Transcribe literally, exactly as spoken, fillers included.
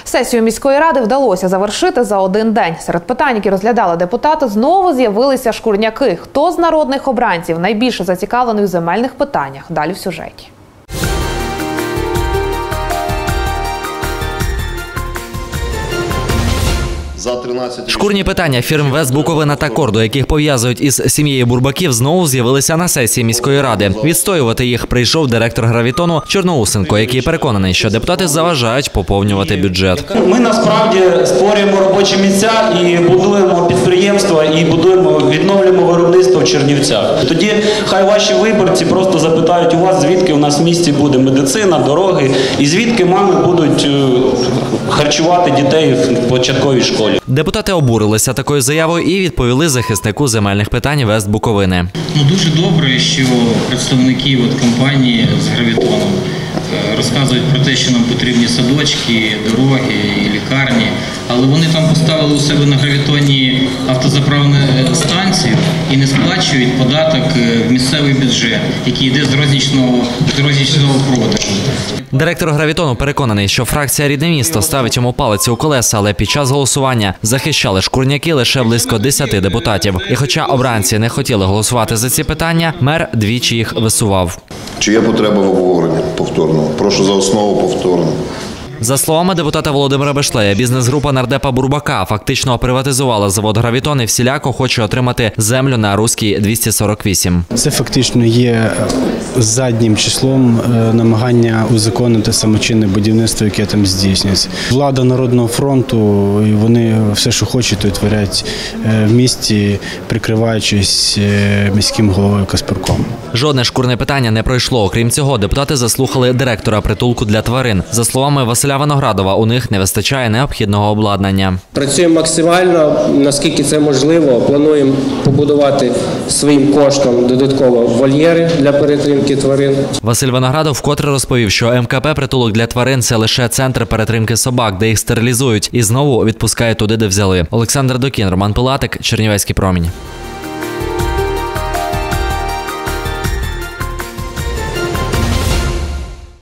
Сесію міської ради вдалося завершити за один день. Серед питань, які розглядали депутати, знову з'явилися шкурняки. Хто з народних обранців найбільше зацікавлений в земельних питаннях? Далі в сюжеті. Шкурні питання фірм «Вест Буковина» та «Кордо», яких пов'язують із сім'єю Бурбаків, знову з'явилися на сесії міської ради. Відстоювати їх прийшов директор «Гравітону» Чорноусенко, який переконаний, що депутати заважають поповнювати бюджет. Ми насправді створюємо робочі місця і будуємо підприємства, і будуємо, відновлюємо виробництво в Чернівцях. Тоді хай ваші виборці просто запитають у вас, звідки у нас в місті буде медицина, дороги, і звідки мами будуть харчувати дітей в початковій школі. Депутати обурилися такою заявою і відповіли захиснику земельних питань «Вест Буковини». Ну, дуже добре, що представники от компанії з «Гравітоном» розказують про те, що нам потрібні садочки, дороги і лікарні, але вони там поставили у себе на «Гравітоні» автозаправну станцію і не сплачують податок в місцевий бюджет, який йде з рознічного, з рознічного продажу. Директор «Гравітону» переконаний, що фракція «Рідне місто» ставить йому палиці у колеса, але під час голосування захищали шкурняки лише близько десяти депутатів. І хоча обранці не хотіли голосувати за ці питання, мер двічі їх висував. Чи є потреба в обговоренні повторного? Прошу за основу повторно. За словами депутата Володимира Бешлея, бізнес-група нардепа Бурбака фактично приватизувала завод «Гравітон» і всіляко хоче отримати землю на Руській двісті сорок вісім. Це фактично є заднім числом намагання узаконити самочинне будівництво, яке там здійснюється. Влада Народного фронту, і вони все, що хочуть, то творять в місті, прикриваючись міським головою Каспруком. Жодне шкурне питання не пройшло. Окрім цього, депутати заслухали директора притулку для тварин. За словами Василя Виноградова, у них не вистачає необхідного обладнання. Працюємо максимально, наскільки це можливо. Плануємо побудувати своїм коштом додатково вольєри для перетримки тварин. Василь Виноградов вкотре розповів, що ем ка пе «Притулок для тварин» – це лише центр перетримки собак, де їх стерилізують і знову відпускають туди, де взяли. Олександр Докін, Роман Пилатик, Чернівецький промінь.